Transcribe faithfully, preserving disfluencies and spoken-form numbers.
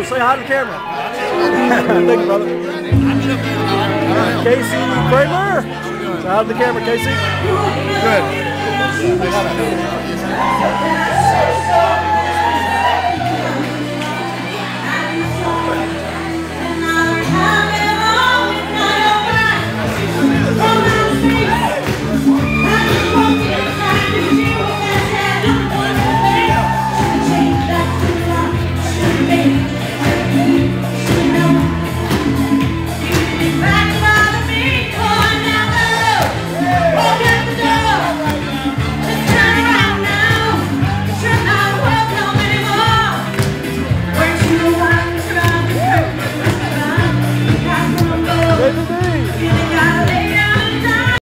Cole, say hi to the camera. Thank you, brother. All right, Casey Cramer. Say hi to the camera, Casey. Good.